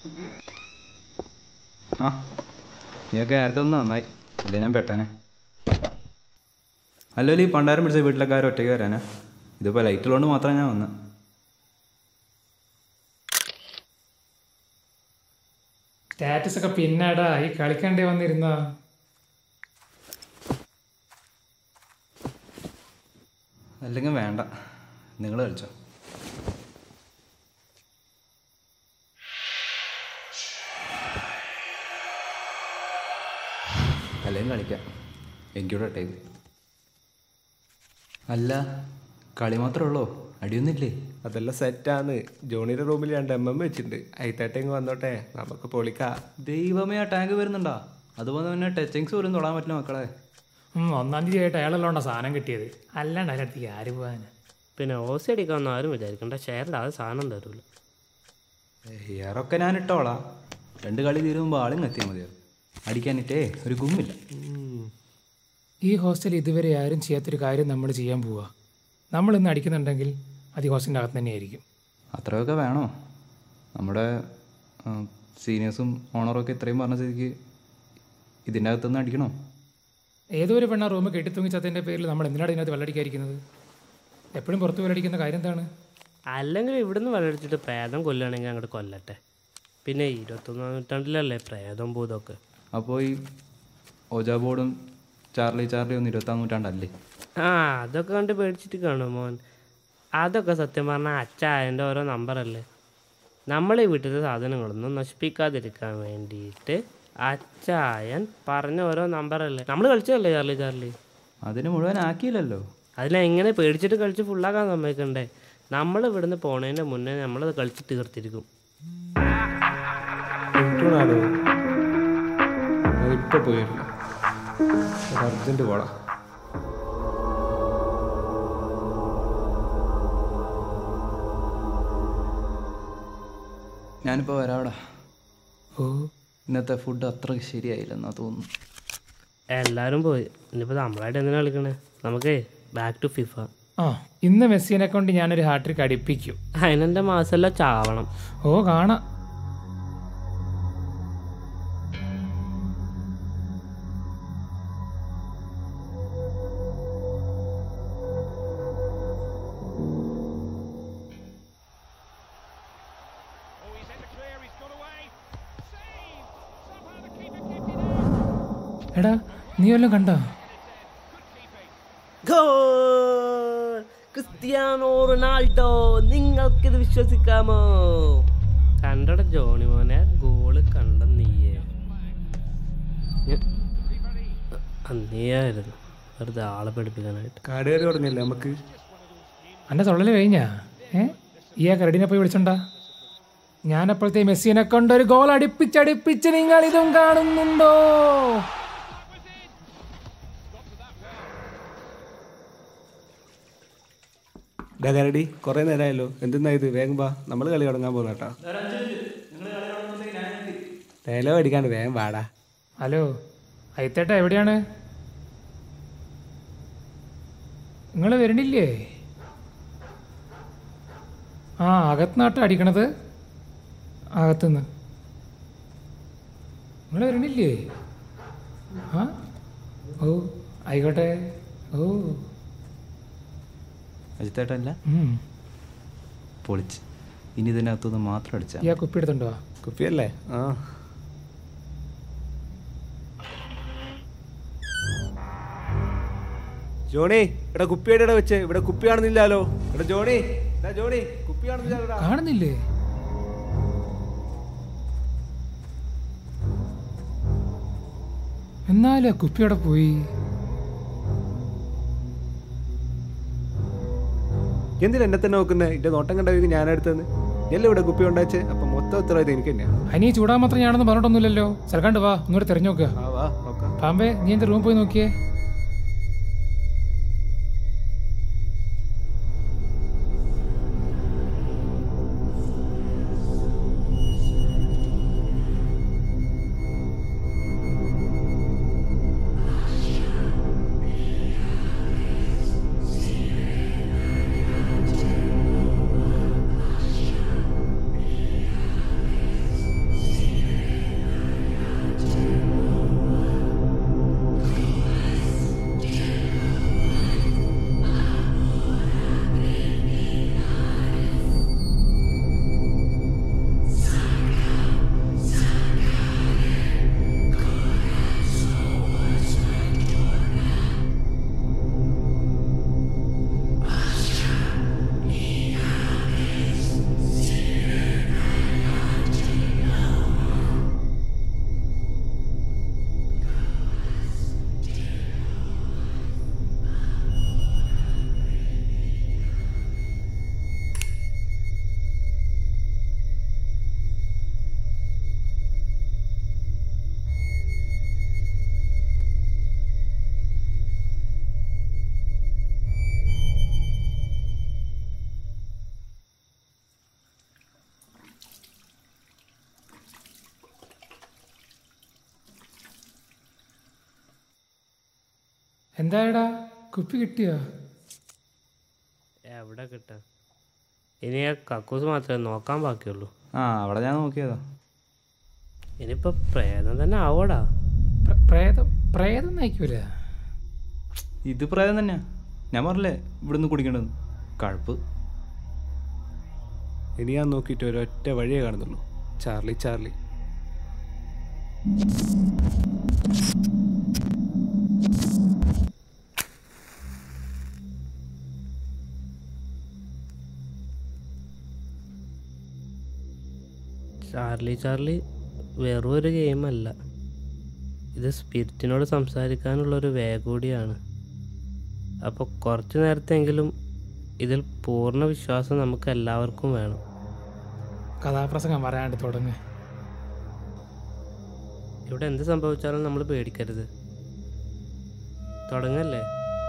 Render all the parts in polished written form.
ആ നീയൊക്കെ നേരത്തെ ഒന്ന് നന്നായി, ഇല്ലേ ഞാൻ പെട്ടനെ. അല്ലല്ലോ ഈ പണ്ടാരം പിടിച്ച വീട്ടിലൊക്കെ ആരും ഒറ്റയ്ക്ക് വരാനാ? ഇതിപ്പോൾ ലൈറ്റുള്ളതുകൊണ്ട് മാത്രമേ ഞാൻ വന്നത്. സ്റ്റാറ്റസ് ഒക്കെ പിന്നാടാ, ഈ കളിക്കണ്ടേ വന്നിരുന്ന. അല്ലെങ്കിൽ വേണ്ട, നിങ്ങൾ കളിച്ചോ. അല്ലെങ്കിൽ കളിക്കാം, എനിക്കൂടെ ഇട്ടേക്ക്. അല്ല, കളി മാത്രമേ ഉള്ളൂ, അടിയൊന്നുമില്ലേ? അതെല്ലാം സെറ്റാന്ന്. ജോണിയുടെ റൂമിൽ 2 MM വെച്ചിട്ടുണ്ട്. അയിത്തേട്ടെങ്കിൽ വന്നോട്ടെ, നമുക്ക് പൊളിക്കാം. ദൈവമേ, ആ ടാങ്ക് വരുന്നുണ്ടാ? അതുപോലെ തന്നെ ടച്ചിങ്സ് പോലും തൊടാൻ പറ്റില്ല മക്കളെ. 1-ാം തീയതി ആയിട്ട് അയാളല്ലോണ്ടാ സാധനം കിട്ടിയത്, അല്ലാണ്ട് അതിനടുത്തേക്ക് ആര് പോകാൻ. പിന്നെ ഓസി അടിക്കാമെന്ന് ആരും വിചാരിക്കണ്ട, ഷെയറിലാതെ സാധനം തരൂല. ഹെയറൊക്കെ ഞാൻ ഇട്ടോളാം, 2 കളി തീരുമ്പോൾ ആളും എത്തിയാൽ മതിയാവും. അടിക്കാനിട്ടേ ഒരു ഗുമ്മില്ല. ഈ ഹോസ്റ്റൽ ഇതുവരെ ആരും ചെയ്യാത്തൊരു കാര്യം നമ്മൾ ചെയ്യാൻ പോവുക. നമ്മളിന്ന് അടിക്കുന്നുണ്ടെങ്കിൽ അത് ഈ ഹോസ്റ്റലിൻ്റെ അകത്ത് തന്നെയായിരിക്കും. അത്രയൊക്കെ വേണോ? നമ്മുടെ സീനിയേഴ്സും ഓണറൊക്കെ ഇത്രയും പറഞ്ഞ സ്ഥിതിക്ക് ഇതിൻ്റെ അകത്തുനിന്ന് അടിക്കണോ? ഏതോ ഒരു പെണ്ണ റൂം കെട്ടിത്തൂങ്ങിച്ചതിൻ്റെ പേരിൽ നമ്മൾ എന്തിനാണ് ഇതിനകത്ത് വെള്ളടിക്കാതിരിക്കുന്നത്? എപ്പോഴും പുറത്ത് വെള്ളടിക്കുന്ന കാര്യം എന്താണ്? അല്ലെങ്കിൽ ഇവിടുന്ന് വെള്ളടിച്ചിട്ട് പ്രേതം കൊല്ലുകയാണെങ്കിൽ അങ്ങോട്ട് കൊല്ലട്ടെ. പിന്നെ 21-ാം നൂറ്റാണ്ടിലല്ലേ പ്രേതം ഭൂതമൊക്കെ. അപ്പോൾ ഈ ഓജാ ബോർഡും ചാർലി ഒന്നും 20-ാം നൂറ്റാണ്ടല്ലേ? ആ, അതൊക്കെ കണ്ട് പേടിച്ചിട്ട് കാണും മോൻ. അതൊക്കെ സത്യം പറഞ്ഞാൽ അച്ചായൻ്റെ ഓരോ നമ്പറല്ലേ. നമ്മളീ വീട്ടിലെ സാധനങ്ങളൊന്നും നശിപ്പിക്കാതിരിക്കാൻ വേണ്ടിയിട്ട് അച്ചായൻ പറഞ്ഞ ഓരോ നമ്പറല്ലേ. നമ്മൾ കളിച്ചതല്ലേ ചാർലി? അതിന് മുഴുവൻ ആക്കിയില്ലല്ലോ. അതിനെങ്ങനെ പേടിച്ചിട്ട് കളിച്ച് ഫുള്ളാക്കാൻ സമ്മതിക്കണ്ടേ? നമ്മൾ ഇവിടുന്ന് പോണതിൻ്റെ മുന്നേ നമ്മളത് കളിച്ച് തീർത്തിരിക്കും. ഇപ്പൊ പോയിരുന്നു, അർജന്റ് പോടാ. ഞാനിപ്പോൾ വരാവിടാ. ഓ, ഇന്നത്തെ ഫുഡ് അത്ര ശരിയായില്ലെന്നാ തോന്നുന്നു. എല്ലാവരും പോയി, ഇനിയിപ്പോൾ നമ്മളായിട്ട് എന്തിനാ കളിക്കണേ? നമുക്കേ ബാക്ക് ടു ഫിഫ. ആ, ഇന്ന് മെസ്സിനെ കൊണ്ട് ഞാനൊരു ഹാട്രിക് അടിപ്പിക്കും. അതിനെൻ്റെ മാസമെല്ലാം ചാവണം. ഓ, കാണാം. എടാ, നീ വല്ലതും കണ്ടോ? ക്രിസ്ത്യാനോ റൊണാൾഡോ, നിങ്ങൾക്കിത് വിശ്വസിക്കാമോ? കണ്ടട ജോണി മോനെ, ഗോള് കണ്ട നീയായിരുന്നു. വെറുതെ ആളെ പഠിപ്പിക്കാനായിട്ട്. കാട് കയറി തുടങ്ങിയല്ലേ നമുക്ക്. എൻ്റെ തൊള്ളല് കഴിഞ്ഞാ? ഈ ആ കരടിനെ പോയി വിളിച്ചോണ്ടാ. ഞാനപ്പോഴത്തെ മെസ്സിനെ കൊണ്ടൊരു ഗോൾ അടിപ്പിച്ചടിപ്പിച്ച് നിങ്ങൾ ഇതും കാണുന്നുണ്ടോ? കരടി, കുറെ നേരമായല്ലോ, എന്തെന്നാ ഇത്? വേഗം വാ, നമ്മൾ കളി തുടങ്ങാൻ പോകുന്ന കേട്ടോ. ഡയലോഗ് അടിക്കാണ്ട് വേഗം വാടാ. ഹലോ, അയത്തേട്ടാ എവിടെയാണ്? നിങ്ങൾ വരണില്ലേ? ആ, അകത്തുനിന്നാട്ടോ അടിക്കണത്? അകത്തുനിന്ന് നിങ്ങൾ വരണില്ലേ? ആ, ഓ ആയിക്കോട്ടെ. ഓ, അജിത്തേട്ടല്ല പൊളിച്ച്. ഇനി ഇതിനകത്തുനിന്ന് മാത്രം അടിച്ചാൽ. ഈ ആ കുപ്പി എടുത്തുണ്ടോ? കുപ്പിയല്ലേ? ആ, ജോണി, ഇവിടെ കുപ്പിയുടെ ഇട വെച്ച്. ഇവിടെ കുപ്പി കാണുന്നില്ലാലോ. ഇവിടെ ജോണി, ജോണി, കുപ്പി കാണുന്നില്ല. കാണുന്നില്ലേ? എന്നാലും ആ കുപ്പിയോടെ പോയി. എന്തിനാ എന്നെ തന്നെ നോക്കുന്നത്? എന്റെ നോട്ടം കണ്ട ഞാനെടുത്തെന്ന്. എല്ലാം ഇവിടെ കുപ്പി ഉണ്ടാച്ചേ. അപ്പൊ മൊത്തം ഉത്തരവാദിത്തം എനിക്ക് തന്നെയാണ്. അനി ചൂടാൻ മാത്രം ഞാനൊന്നും പറഞ്ഞിട്ടൊന്നുമില്ലല്ലോ. സർക്കാണ്ട് വാ, ഒന്നുകൂടെ തെരഞ്ഞു നോക്കുക. വാ നോക്കാം. പാമ്പേ, നീ എന്റെ റൂം പോയി നോക്കിയേ. എന്തായടാ കുപ്പി കിട്ടിയോ? എവിടെ കിട്ടാൻ? ഇനി ആ കക്കൂസ് മാത്രമേ നോക്കാൻ ബാക്കിയുള്ളൂ. ആ അവിടെ ഞാൻ നോക്കിയതാ. ഇനിയിപ്പോ പ്രേതം തന്നെ ആവോടാ. പ്രേതം പ്രേതം നയിക്കൂല. ഇത് പ്രേതം തന്നെയാ. ഞാൻ പറഞ്ഞില്ലേ ഇവിടുന്ന് കുടിക്കേണ്ടത് കഴുപ്പ്. ഇനി ഞാൻ നോക്കിയിട്ട് ഒരൊറ്റ വഴിയേ കാണുന്നുള്ളൂ. Charlie Charlie. ചാർലി ചാർലി വെറും ഒരു ഗെയിമല്ല, ഇത് സ്പിരിറ്റിനോട് സംസാരിക്കാനുള്ളൊരു വേ കൂടിയാണ്. അപ്പോൾ കുറച്ച് നേരത്തെങ്കിലും ഇതിൽ പൂർണ്ണ വിശ്വാസം നമുക്ക് എല്ലാവർക്കും വേണം. കഥാപ്രസംഗം പറയാണ്ട് തുടങ്ങ്. ഇവിടെ എന്ത് സംഭവിച്ചാലും നമ്മൾ പേടിക്കരുത്. തുടങ്ങല്ലേ?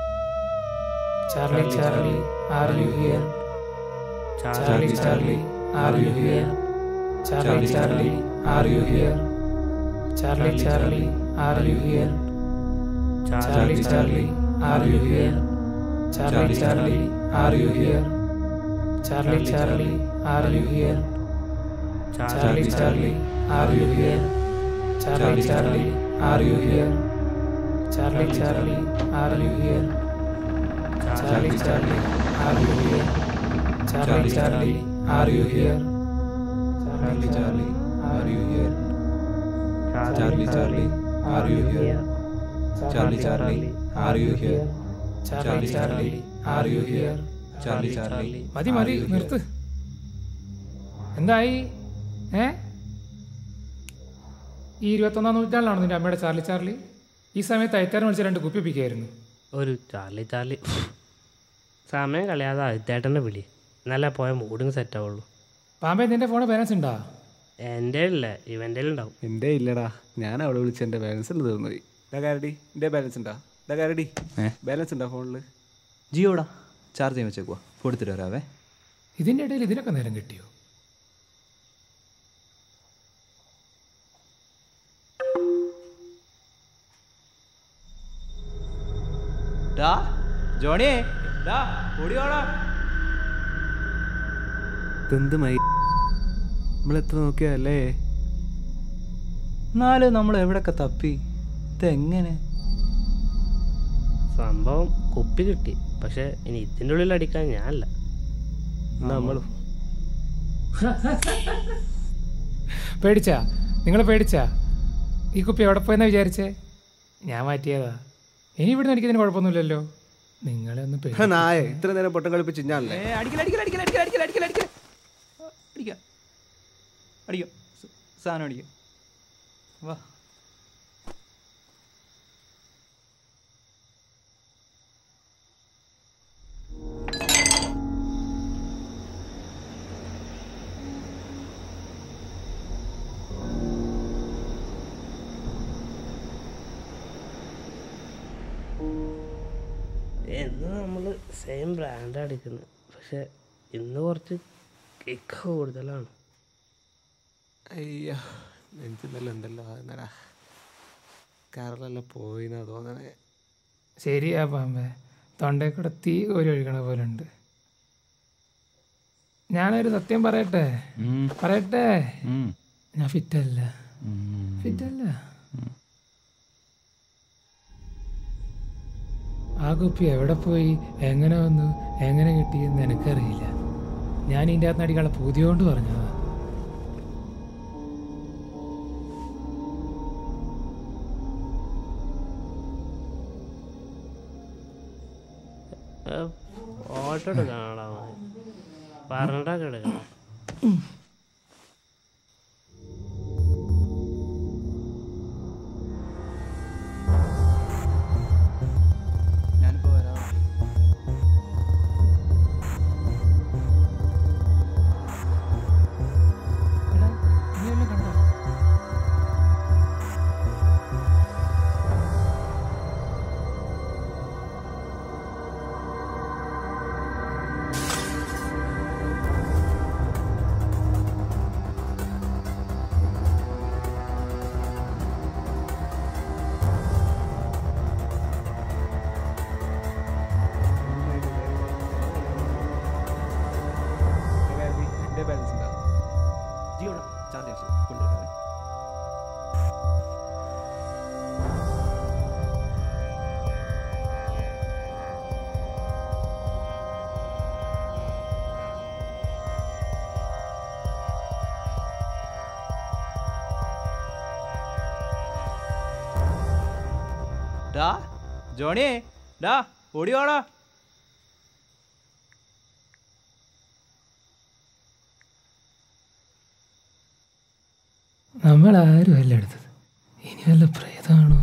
Charlie Charlie are you here? Charlie Charlie are you here? Charlie Charlie are you here? Charlie Charlie are you here? Charlie Charlie are you here? Charlie Charlie are you here? Charlie Charlie are you here? Charlie Charlie are you here? Charlie Charlie are you here? Charlie Charlie are you here? Charlie Charlie are you here? Charlie Charlie are you here? Charlie Charlie are you here? Charlie Charlie are you here? Charlie Charlie are you here? Charlie Charlie are you here? Charlie Charlie. മതി മതി നിർത്ത്. എന്തായി? ഈ 21-ാം നൂറ്റാണ്ടിലാണോ നിന്റെ അമ്മയുടെ Charlie Charlie? ഈ സമയത്ത് അയത്താരം വിളിച്ച 2 കുപ്പി പിക്കായിരുന്നു. ഒരു ചാർലി ചാർലി. സമയം കളയാതെ അയത്തേട്ടനെ വിളി, നല്ല പോയ മൂഡിങ് സെറ്റ് ആവുള്ളൂ. പാമ്പേ നിന്റെ ഫോണിൽ ബാലൻസ് ഉണ്ടോ? എൻ്റെ ഇല്ല, ഇവൻ്റെ ഉണ്ടാവും. എൻ്റെ ഇല്ലടാ, ഞാൻ അവിടെ വിളിച്ച് എൻ്റെ ബാലൻസ് തീർന്നു പോയി. ഡാരടി എൻ്റെ ബാലൻസ് ഉണ്ടോ? ഡാരടി ബാലൻസ് ഉണ്ടോ ഫോണിൽ? ജിയോടാ, ചാർജ് ചെയ്യാൻ വെച്ചേക്കുവാ. കൊടുത്തിട്ട് വരാവേ. ഇതിൻ്റെ ഇടയിൽ ഇതിനൊക്കെ നേരം കിട്ടിയോ? ജോണിയേ ഓടിയോടാ. ഇതെന്തുമായി നമ്മളെത്ര നോക്കിയല്ലേ? എന്നാലും നമ്മൾ എവിടെയൊക്കെ തപ്പി. ഇതെങ്ങനെ? സംഭവം കുപ്പി കിട്ടി, പക്ഷെ ഇനി ഇതിൻ്റെ ഉള്ളിൽ അടിക്കാൻ ഞാനല്ല, നമ്മളും. പേടിച്ചാ? നിങ്ങൾ പേടിച്ചാ? ഈ കുപ്പി എവിടെ പോയെന്നാ വിചാരിച്ചേ? ഞാൻ മാറ്റിയതാ. ഇനി ഇവിടുന്ന് എനിക്കിതിന് കുഴപ്പമൊന്നുമില്ലല്ലോ. നിങ്ങളെ ഒന്ന് നായ ഇത്ര നേരം പൊട്ടം കളിപ്പിച്ച് ഞാനല്ലേ? അടിക്കാം സാധനം അടിക്കാം. വാ. എന്ന് നമ്മൾ സെയിം ബ്രാൻഡ് അടിക്കുന്നത്, പക്ഷെ ഇന്ന് കുറച്ച് കിക്ക് കൂടുതലാണ്. അയ്യോ നെഞ്ചെന്നല്ല എന്തല്ലോ എന്നടാ, കാറിലെല്ലാം പോയിന്നാ തോന്നണേ. ശരിയാ പാമ്പേ, തൊണ്ടയിൽ കൂടെ തീ കോരി ഒഴിക്കണ പോലെ ഉണ്ട്. ഞാനൊരു സത്യം പറയട്ടെ? ഞാൻ ഫിറ്റല്ല. ആ കുപ്പി എവിടെ പോയി, എങ്ങനെ വന്നു, എങ്ങനെ കിട്ടിയെന്ന് എനിക്കറിയില്ല. ഞാൻ ഇതിൻ്റെ അകത്ത് അടിക്കാനുള്ള പൂതി കൊണ്ട് പറഞ്ഞതാ. ഓട്ടോ എടുക്കാനാടാ പറഞ്ഞിട്ടൊക്കെ എടുക്കണം. എൻ്റെ ബാലൻസ് ഉണ്ടോ? ജിയോടാ ചാർജ് ആവശ്യം കൊണ്ടുവരാതെ. ഡാ ജോണിയേ, ഡാ ഓടിയോടാ. നമ്മളാരും അല്ല എടുത്തത്, ഇനി വല്ല പ്രേതമാണോ?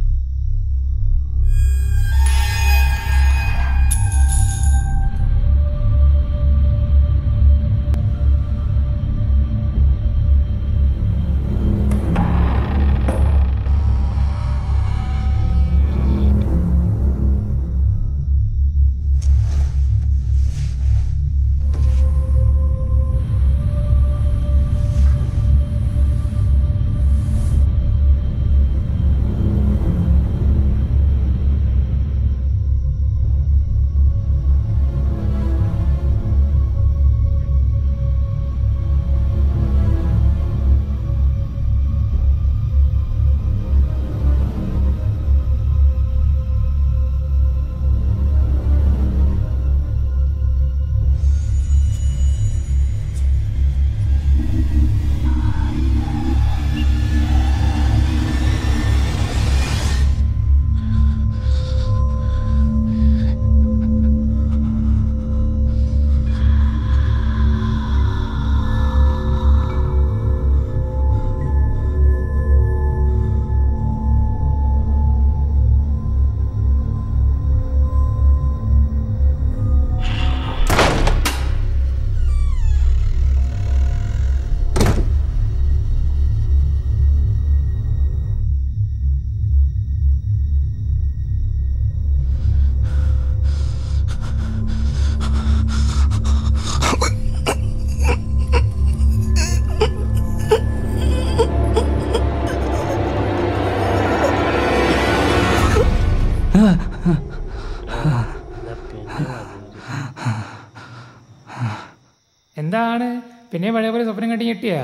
എന്താണ് പിന്നെ പഴയ പോലെ സ്വപ്നം കണ്ടി ഞെട്ടിയാ?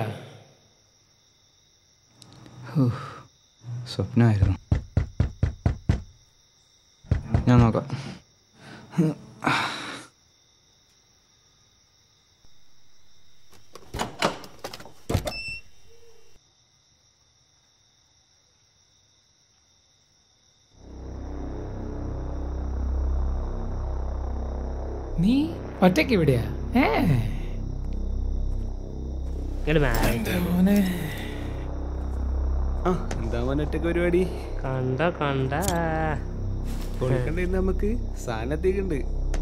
സ്വപ്നമായിരുന്നു. ഞാൻ നോക്കാം. നീ ഒറ്റയ്ക്ക് ഇവിടെയാ? മോനെ ആ എന്താ മോനൊറ്റക്ക് പരിപാടി? കണ്ട കണ്ട കൊടുക്കണ്ടേ നമുക്ക് സാധനത്തേക്കുണ്ട്.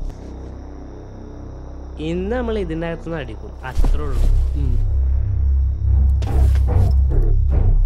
ഇന്ന് നമ്മൾ ഇതിൻ്റെ അകത്തുനിന്ന് അടിക്കും, അത്രേ ഉള്ളൂ.